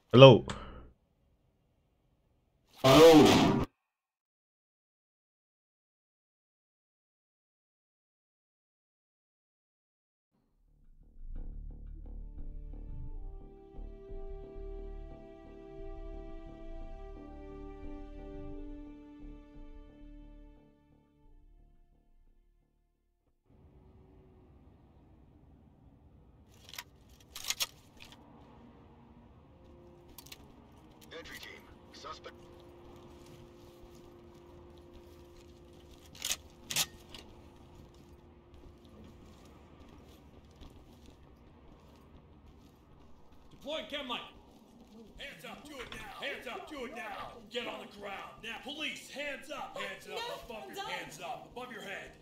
Hello. Oh. Entry team. Suspect. Deploying chem light. Hands up, do it now. Hands up, do it now. Get on the ground. Now, police, hands up. Hands up, No, above I'm your done. hands up, above your head.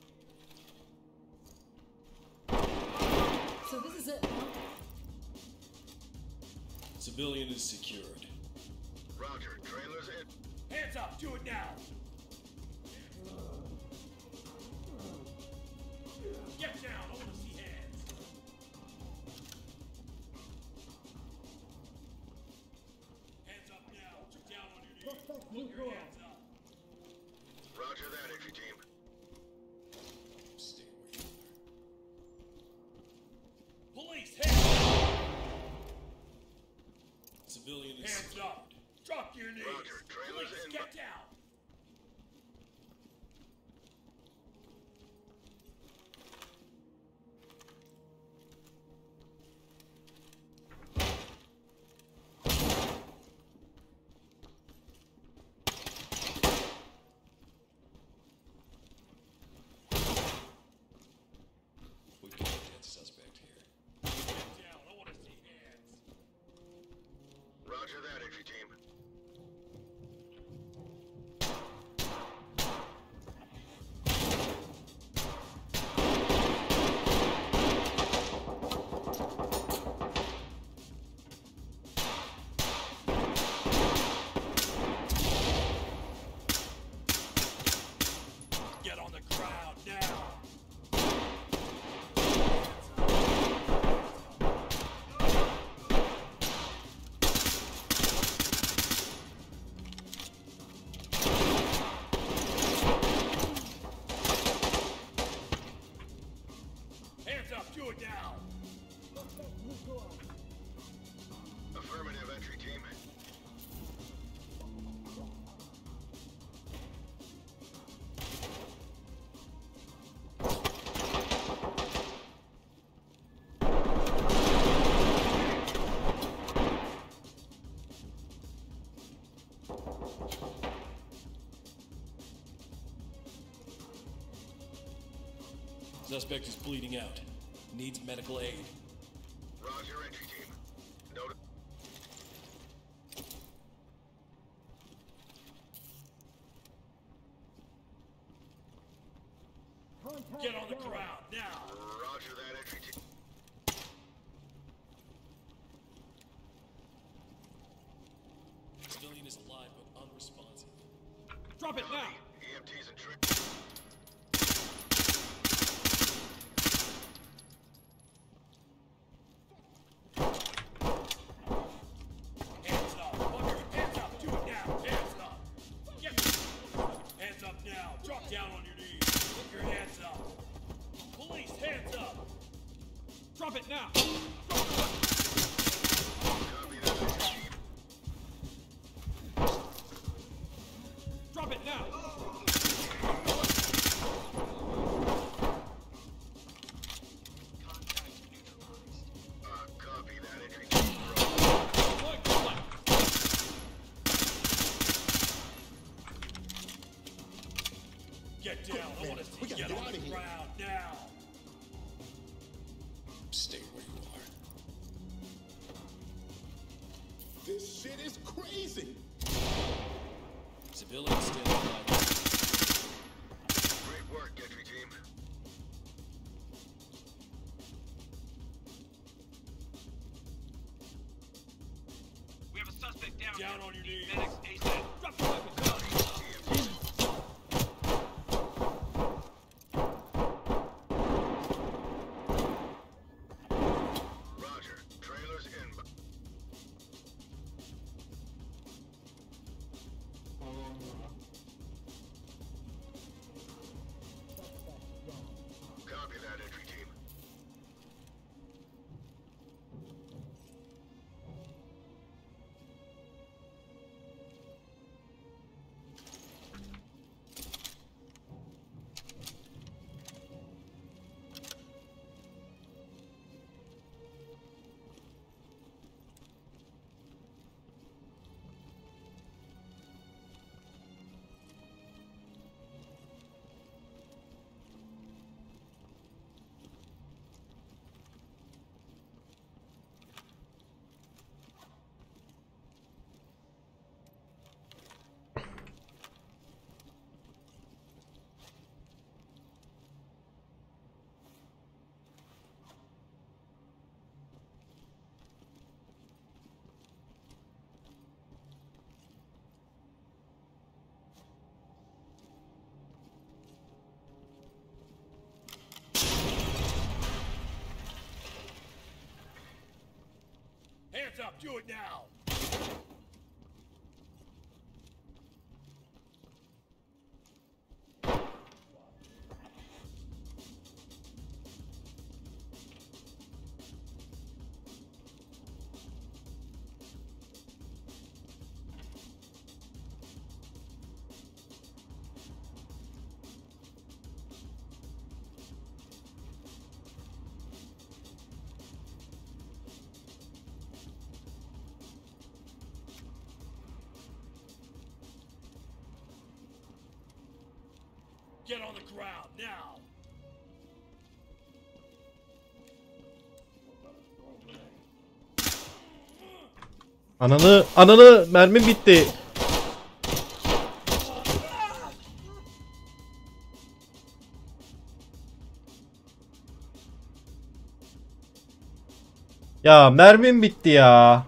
So this is it, huh? Civilian is secured. Roger. Trailers in. Hands up, do it now. Get down, I want to see hands. Hands up now, get down on your knees. Put your hands up. Roger that, entry team. Stay where you are. Police, hands up! Civilian is hands up. Drop to your knees. Roger, trailers Police, in. get down. We got a dead suspect here. Get down, I want to see hands. Roger that, entry team. Get on the ground now. Hands up, do it now. Affirmative, entry team. Suspect is bleeding out. Needs medical aid. Roger, entry team. Note. Get on the ground now. Roger that, entry team. Civilian is alive but unresponsive. Drop it now. EMTs and trick. Hands up. Hands up. Do it now. Hands up. Get hands up now. Drop down on your knees. Put your hands up. Police, hands up. Drop it now. Copy that, entry team. Drop it now. Copy that, entry team. Deploy gun. Get down. I want to see. Get on the ground now. Stay where you are. This shit is crazy. Civilian still alive. Great work, entry team. We have a suspect down. Down on your knees. Medics ASAP. Drop the weapon. Go. Roger. Trailers in. Do it now. Get on the ground now. Ananı mermim bitti. Ya mermim bitti ya.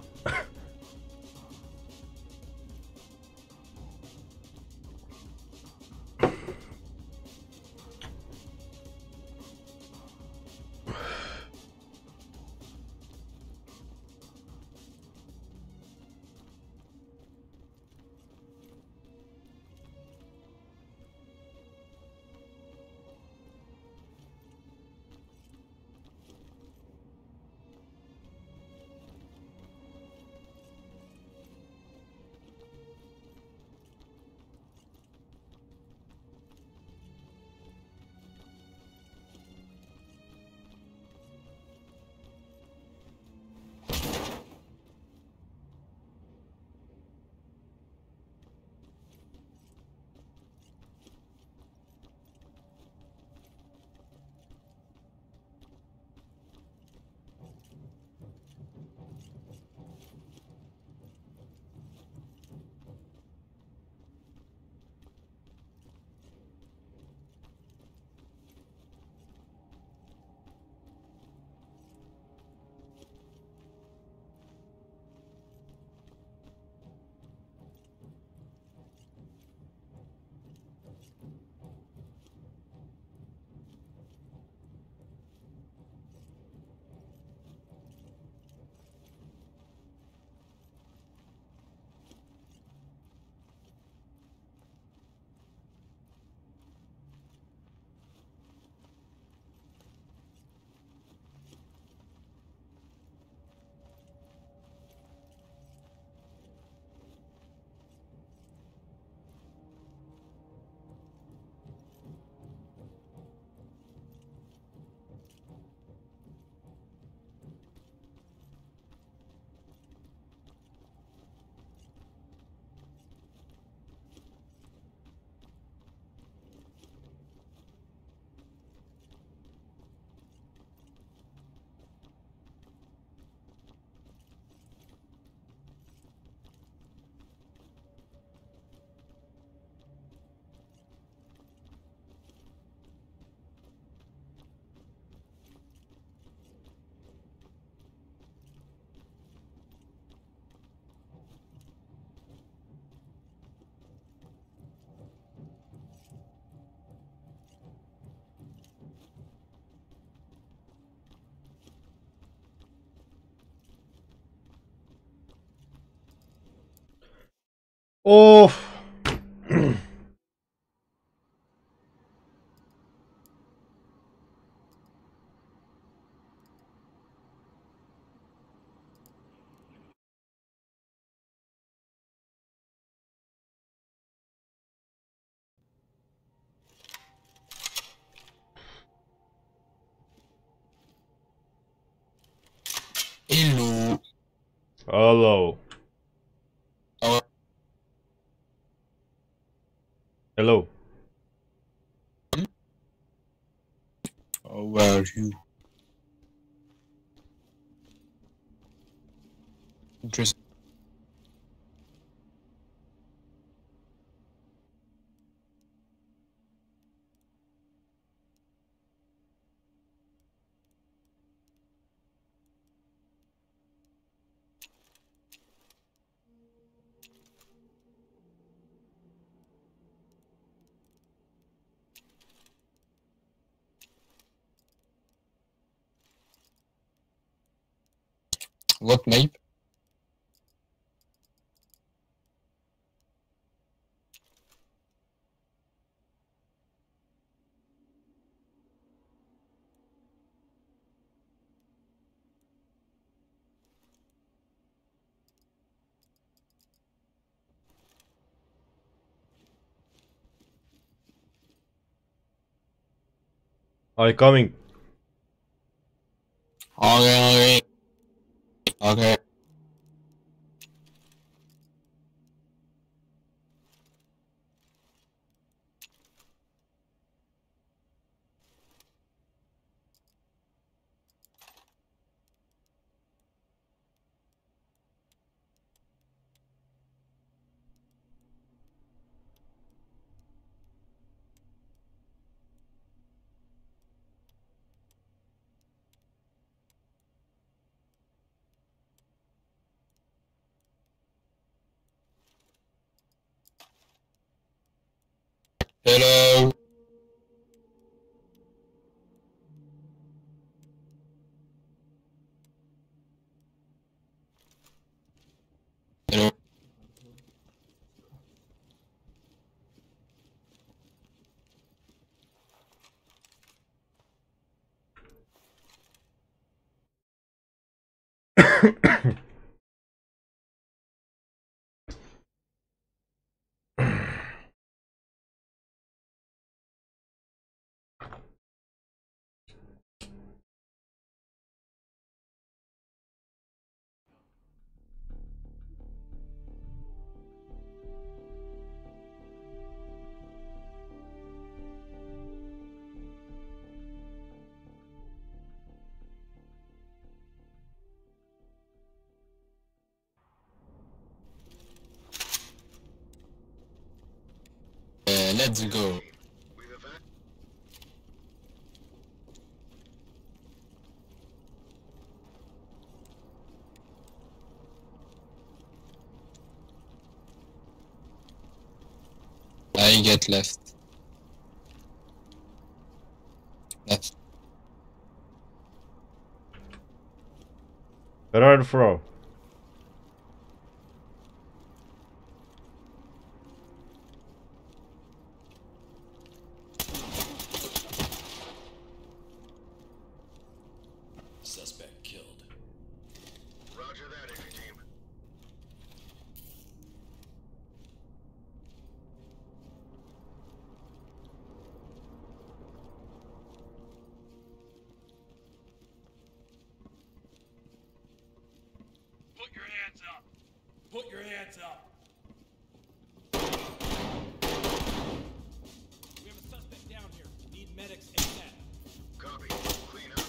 Of. Hello. Hello. How Hello. are you? Interesting. What map? I coming. Okay, okay. Okay. Hello. Hello. Let's go. We've evac- I get left. Left. Where are the throw? Suspect killed. Roger that, entry team. Put your hands up. Put your hands up. We have a suspect down here. Need medics ASAP. Copy. Clean up.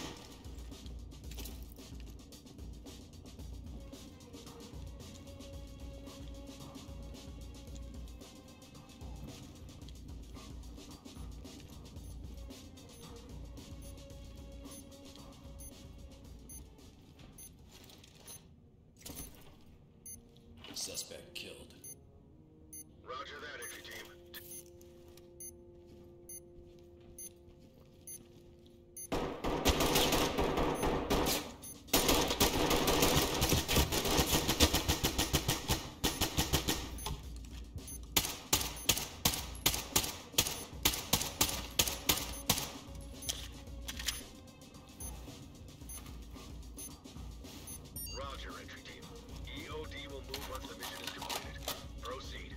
Suspect killed. Roger that, entry team. Roger, entry team. EOD will move once the mission is completed. Proceed.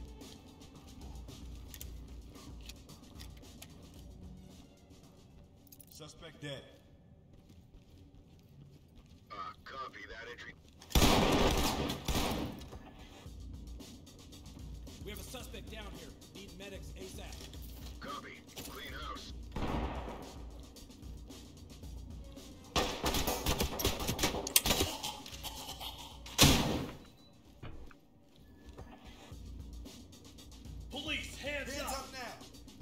Suspect dead. Copy that, entry. We have a suspect down here. Need medics ASAP. Copy. Clean house. Police, hands, Hands up. up now.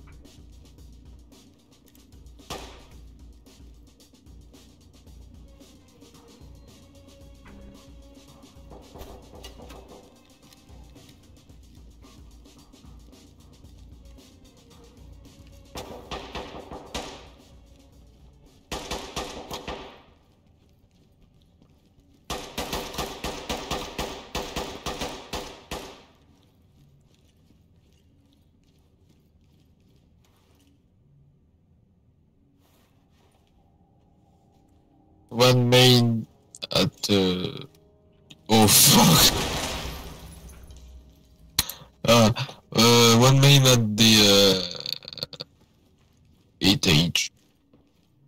One main at the. Oh fuck. One main at the etage.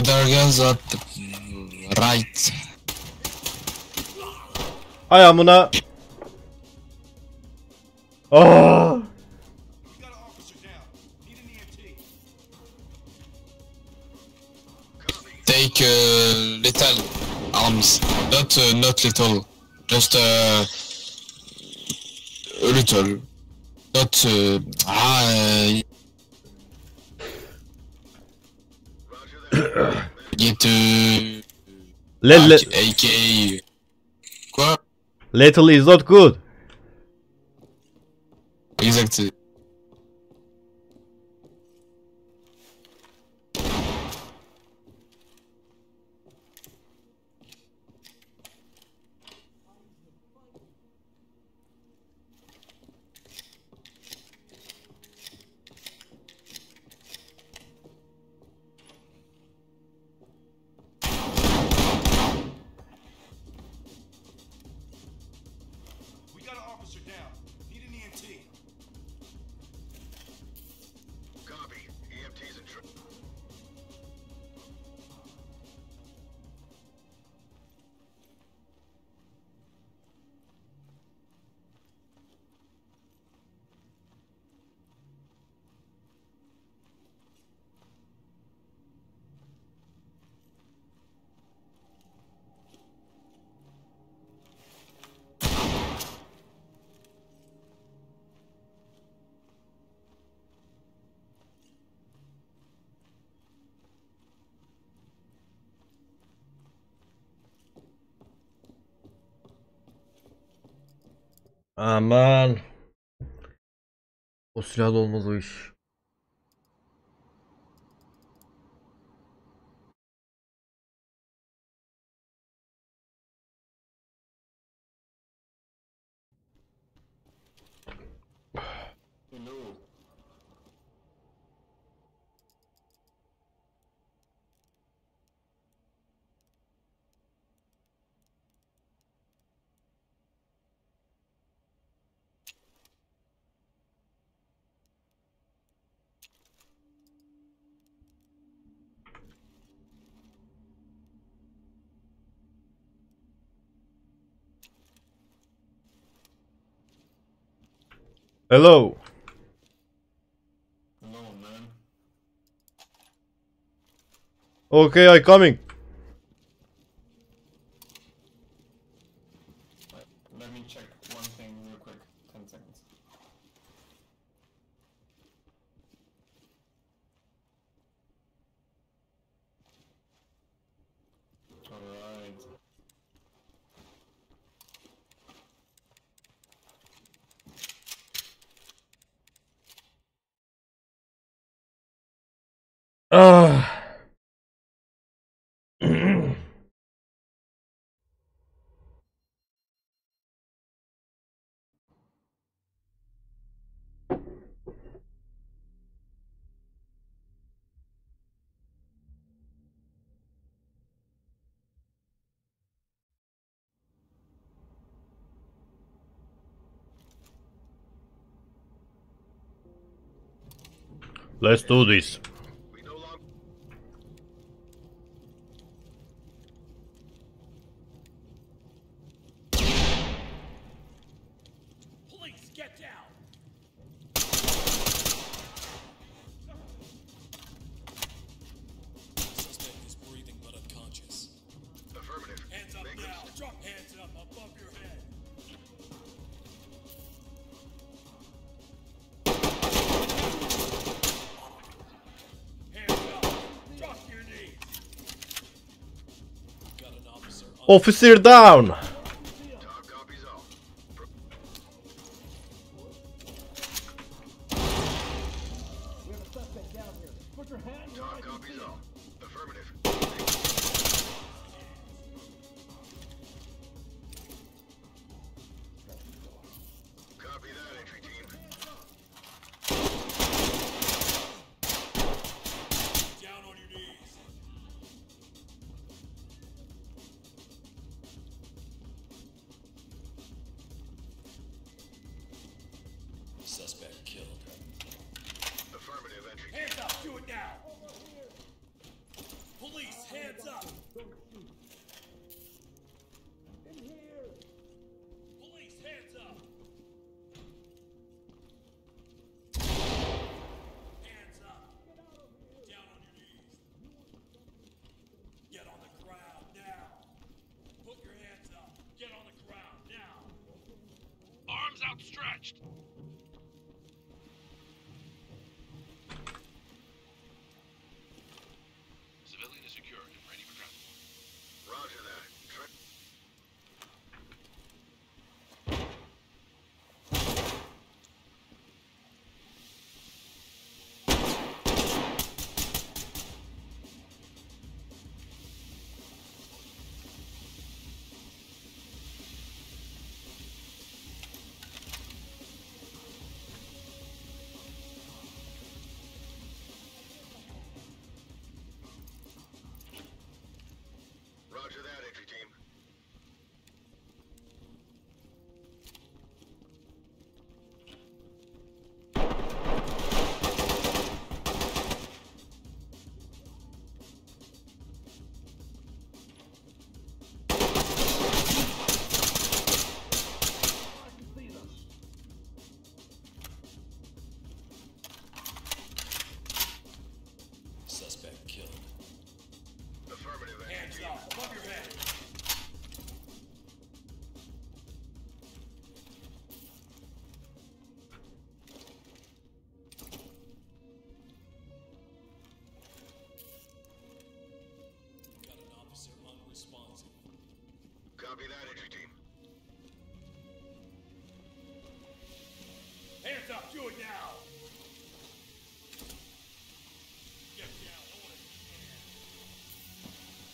other guys at the right. Ay amına. Oh. We got an officer down. Need an EMT. Take little arms, not little, just a little, not get AK. Quoi? Little is not good. Exactly. We got an officer down. Need an EMT. Copy. EMT's in trouble. Aman. O silahla olmaz o iş. Hello. No, man. Okay, I coming. Let me check one thing real quick. 10 seconds. Alright. Ah. Let's do this. We no longer. Police, get down. Suspect is breathing but unconscious. Affirmative. Hands up Make now. them- Drop hands up above your head. Hands up. Drop your knees. Got an officer on Officer down. Talk copies all. Talk copies all. Affirmative. Copy that, entry team. down on your knees. Suspect killed. Affirmative, entry team. Hands up. Do it now. Police, hands up! Police, hands up! Hands up! Down on your knees. Get on the ground now. Put your hands up. Get on the ground now. Arms outstretched. Civilian is secured and ready for travel. Roger that. Roger that, entry team. Suspect killed. Affirmative, entry Hands team. up, above your head. Got an officer unresponsive. Copy that, entry team. Hands up, do it now! Get down, I want to see hands.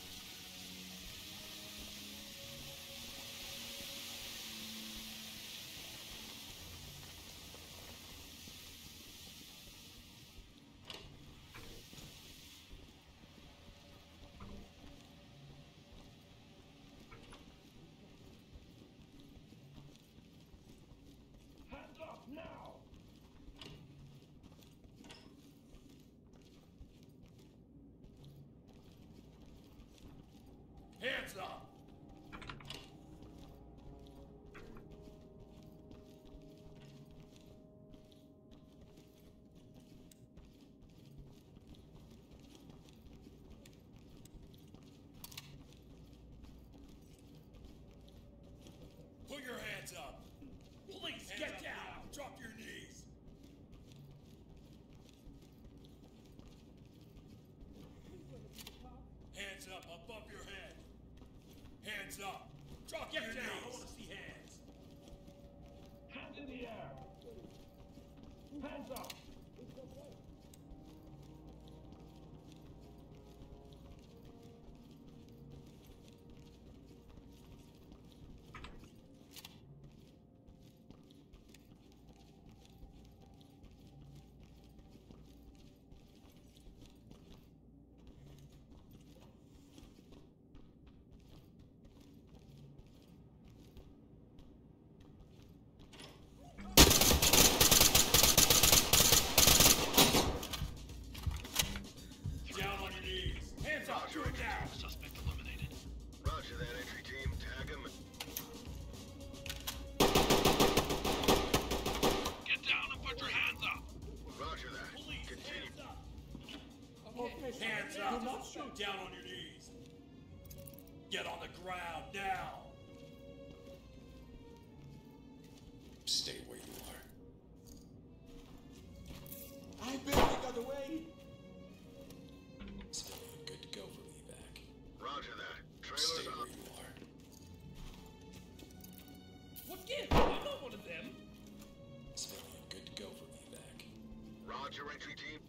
Hands up now! Hands up! Put your hands up! Police, get down! Drop your knees! Hands up above your head! Hands up! Drop your knees! I want to see hands! Hands in the air! Hands up! Down on your knees! Hands up! Do it now! Suspect eliminated. Roger that, entry team. Tag him. Get down and put your hands up. Roger that. Police, Continue. hands up! Hands up! Down on your knees! Get on the ground now! Stay where you are. I barely got away! Civilian, good to go for evac. Roger that. Stay Trailers where up. you are. What gives? I'm not one of them! Civilian, good to go for evac. Roger, entry team.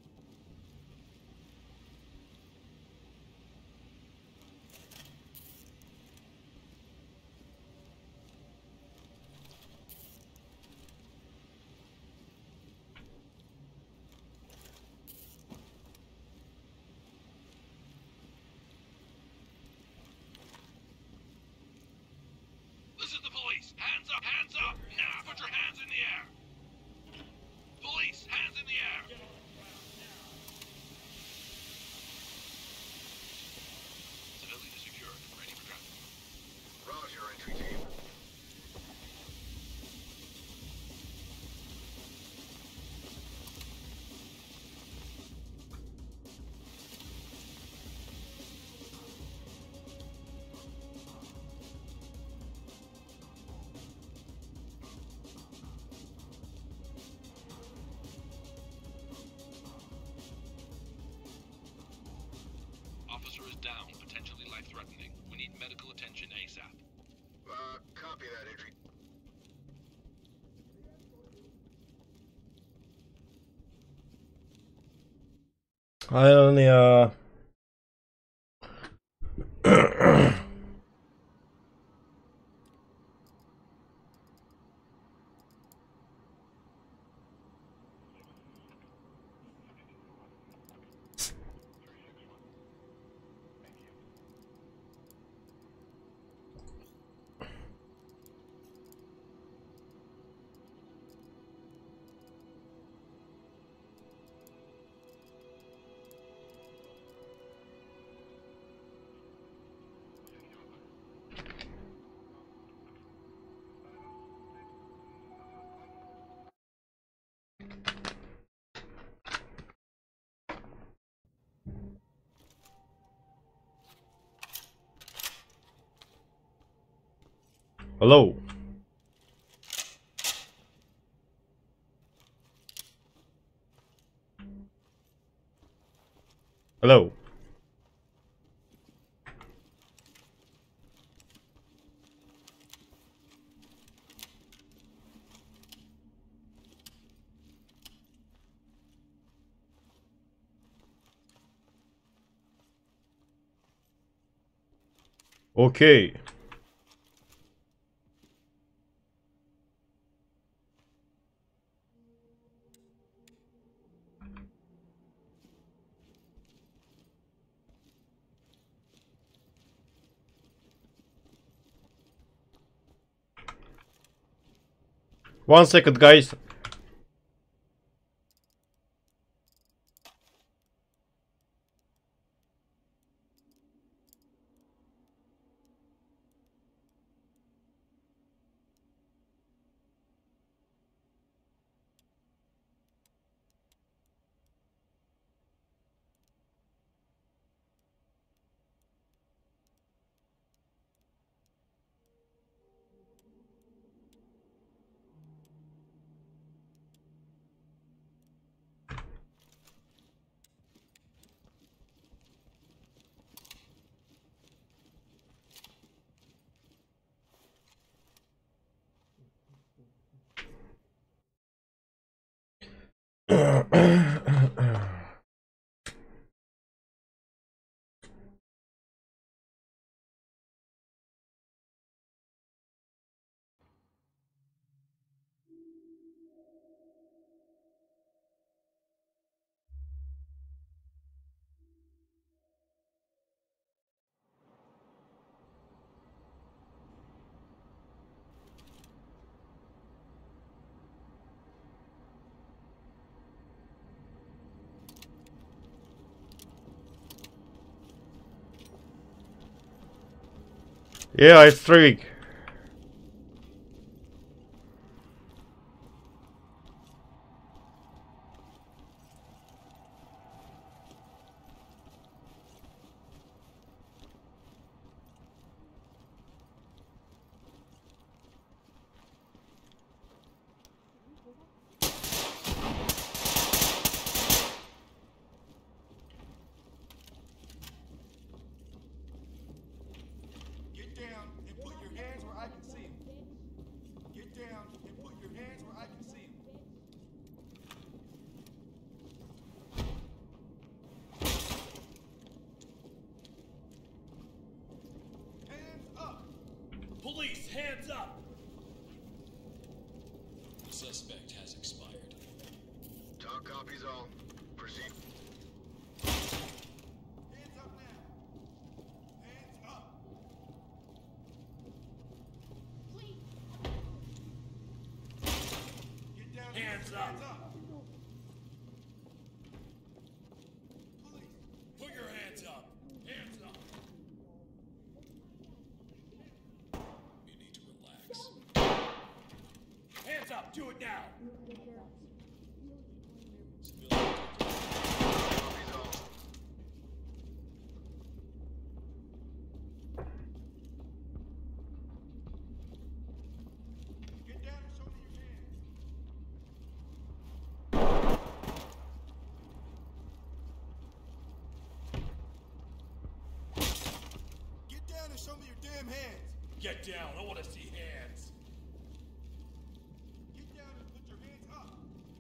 officer is down, potentially life-threatening. We need medical attention ASAP. Copy that, entry. I only hello. Hello. Okay. One second, guys. Yeah, it's 3 week. Get down and put your hands where I can see them. Get down and put your hands where I can see them. Hands up! Police, hands up! The suspect has expired. Talk copies all. Proceed. Hands up now! Hands up! Get down here. Hands up. Hands up! Police! Put your hands up! Hands up! You need to relax. Hands up! Do it now! Civilian, Copies all. Get down and show me your hands. hands. Get down. I want to see hands. Get down and put your hands up.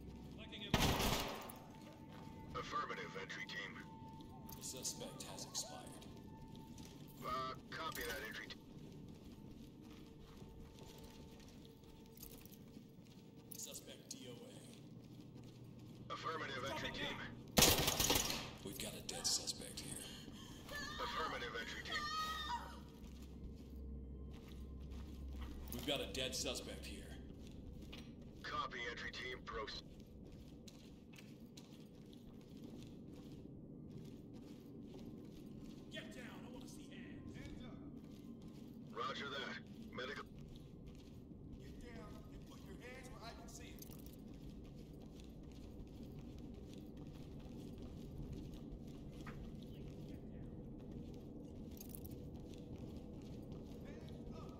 Affirmative, entry team. The suspect has expired. Copy that, entry team. Suspect DOA. Affirmative, entry team. We've got a dead suspect here. Affirmative, entry team. We've got a dead suspect here. Copy, entry team. Proceed. Get down. I want to see hands. Hands up. Roger that. Medical. Get down and put your hands where I can see them. Hands up.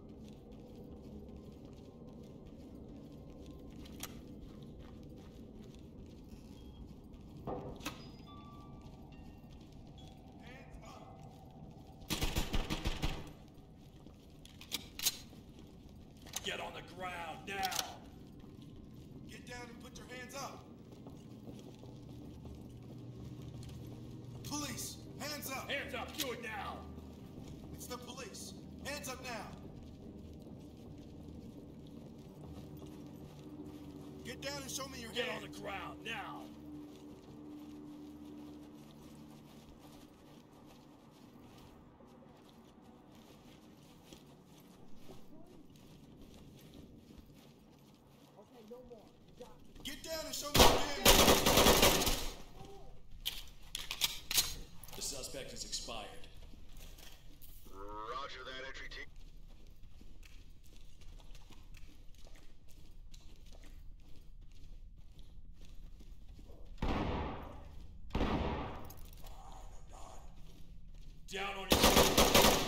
Hands up. Get on the ground now. Get down and put your hands up. Police, hands up. Hands up. Do it now. It's the police. Hands up now. Get down and show me your Get on hands. the ground now. Get down and show me your hands. The suspect has expired. Roger that, entry team. Down on your feet.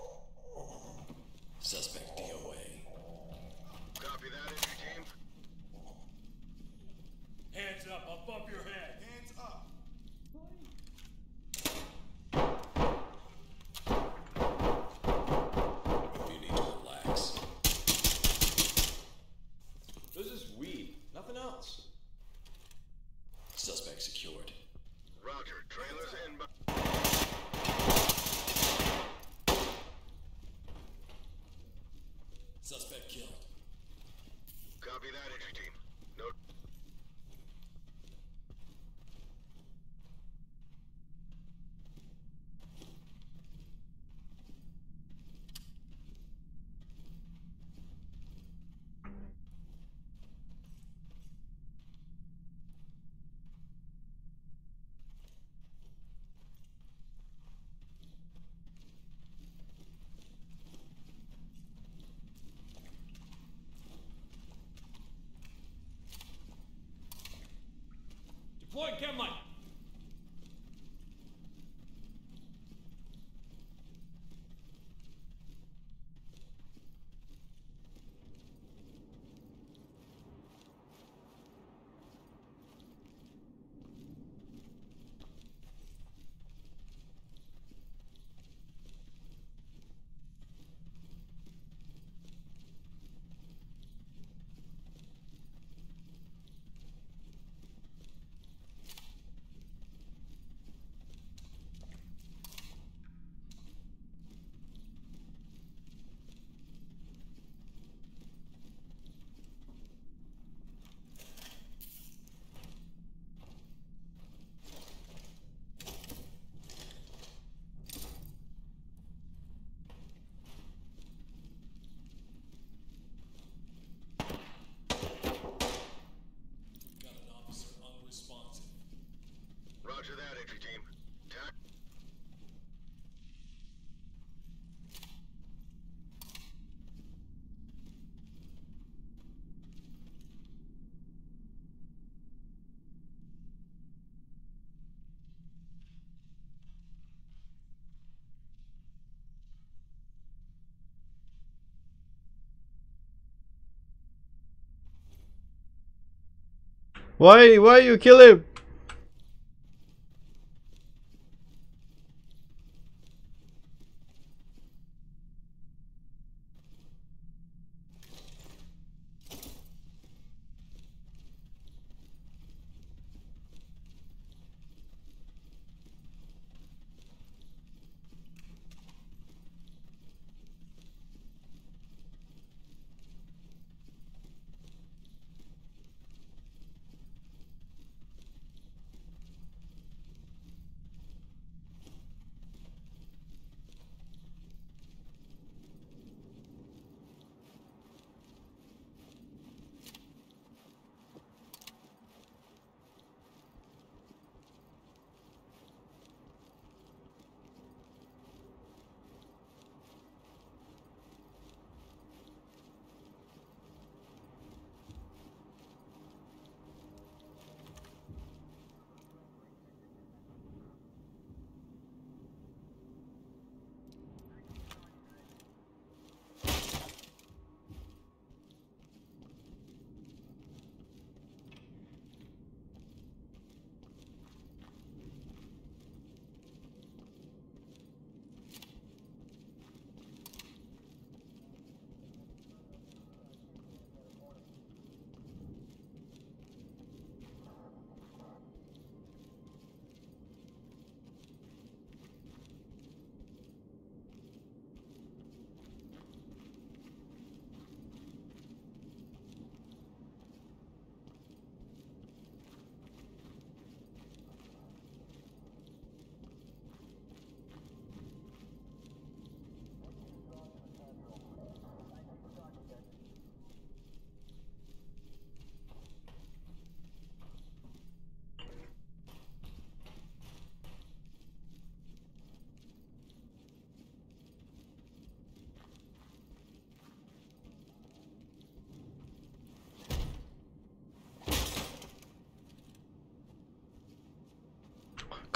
Suspect DOA. Copy that, entry team. Hands up above your head. Hands up. You need to relax. This is weed, nothing else. Suspect secured. Roger. Trailers inbound. Suspect killed. Copy that, entry team. Note. Deploy chem light. Got an officer unresponsive. Roger that, entry team. Tac. Why you kill him?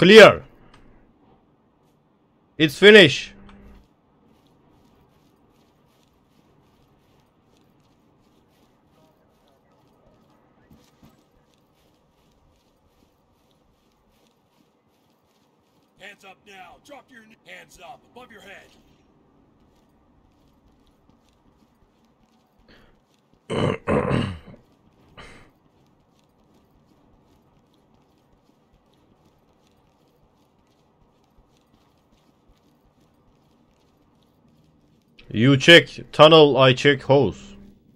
Clear. It's finished. Hands up now. Drop your hands up above your head. You check tunnel, I check hose.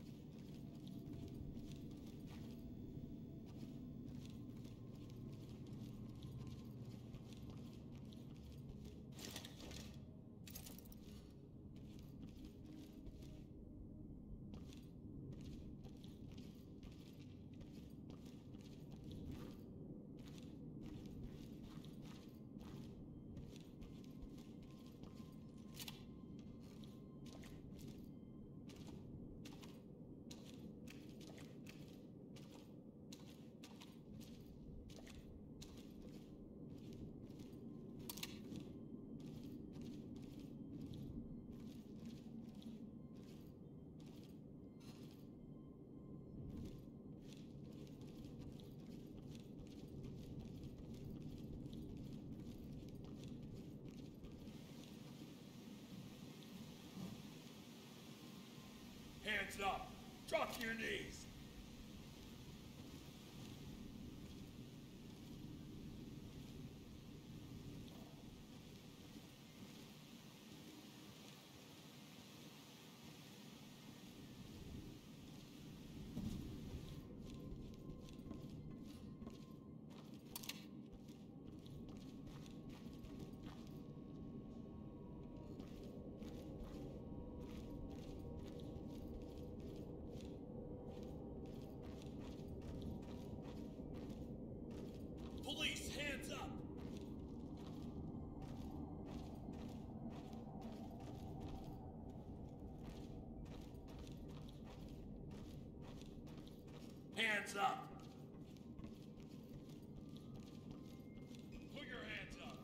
Hands up. Drop to your knees. Police, hands up. Hands up. Put your hands up.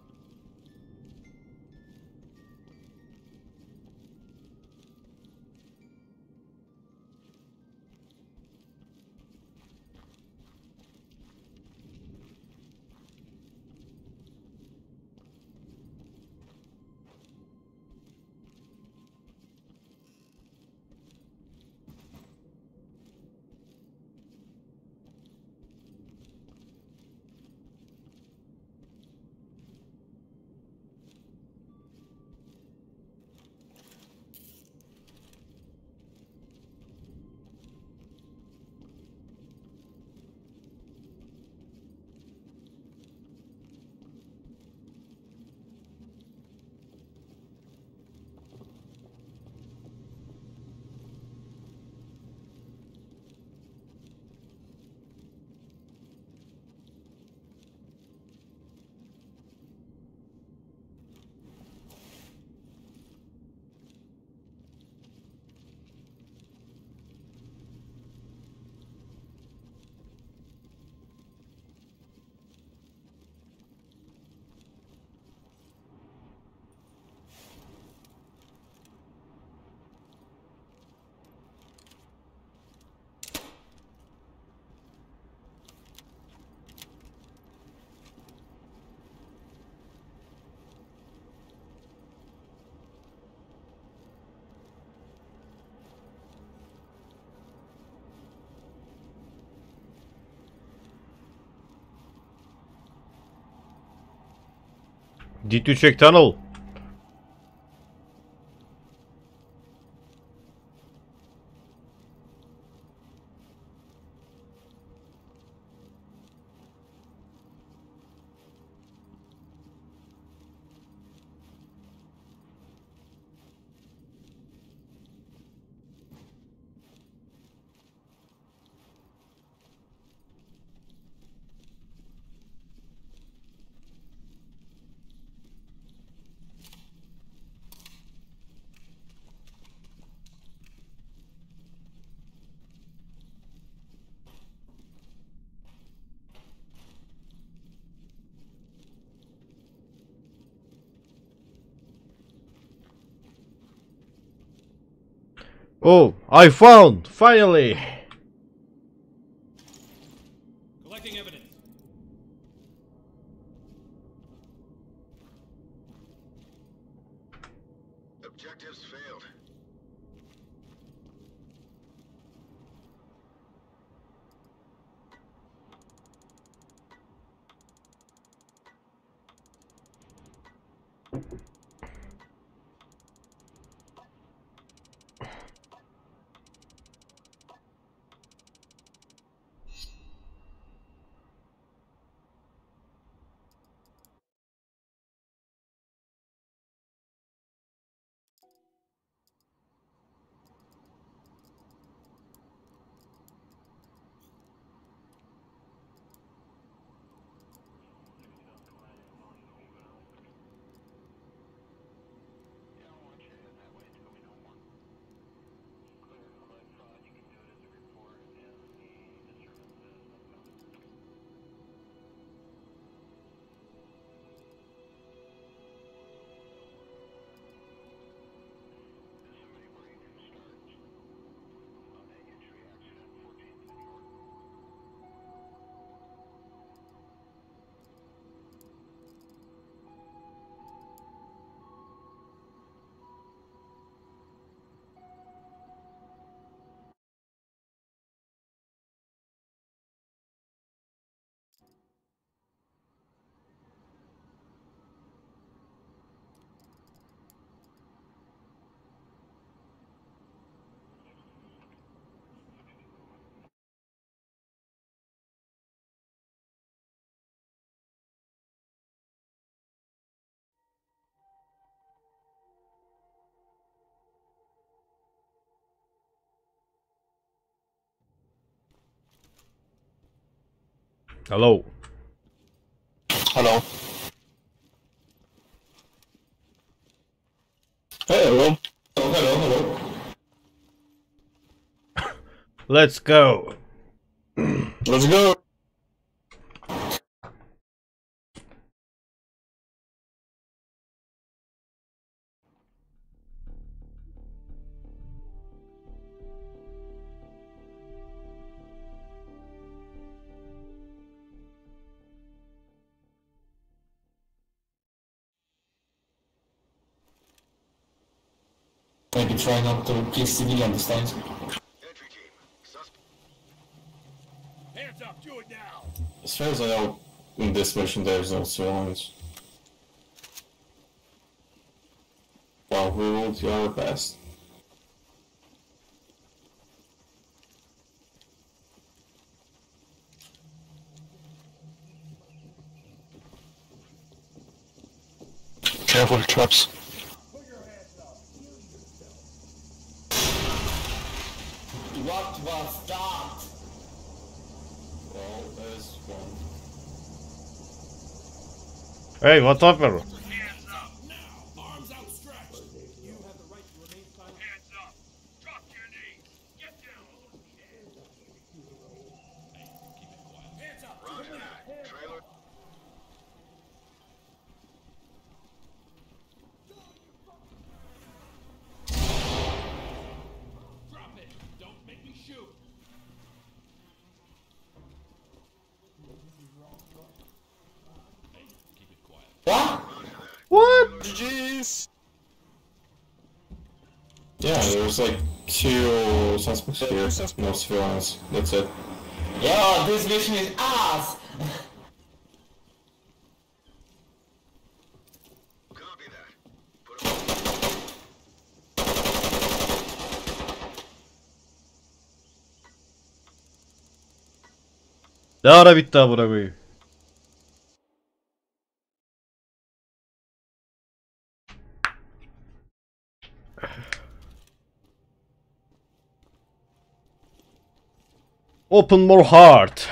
Did you check tunnel? Oh, I found! Finally! Collecting evidence. Objectives failed. Hello. Hello. Hello. Hello. Let's go. Let's go. Maybe try not to kill civilian this time. Entry team. Suspect. Hands up, do it now! As far as I know, in this mission there's no civilians. Well, we will do our best. Careful, traps. What was that? Well, there's one. Hey, what happened? Hands up now! Arms outstretched! You have the right to remain silent. Hands up! Drop to your knees! Get down! Hands up! Roger that. Trailer. Drop it! Don't make me shoot! What? GG's! Yeah, there's like 2 suspects here, no civilians. That's it. Yo, this mission is ass! Copy that. Put 'em Ne ara bitti amına koyayım. Open more heart.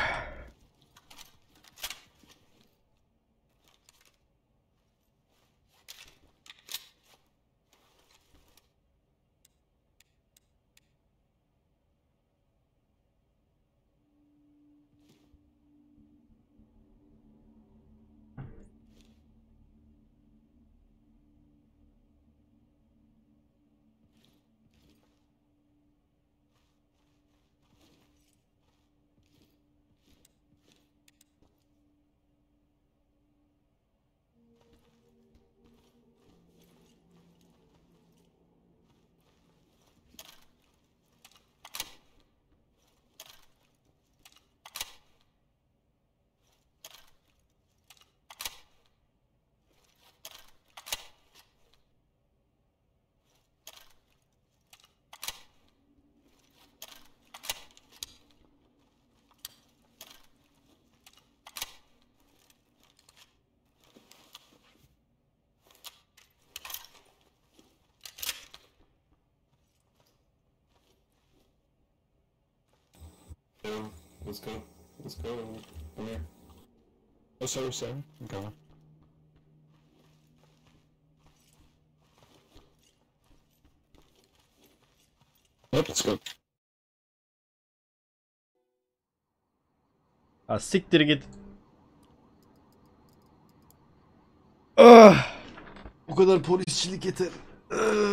Let's go. Let's go. Come here. Oh, sorry, sir. I'm going. Yep, let's go. Ha siktir git. Ah! Bu kadar polisçilik yeter. Ah!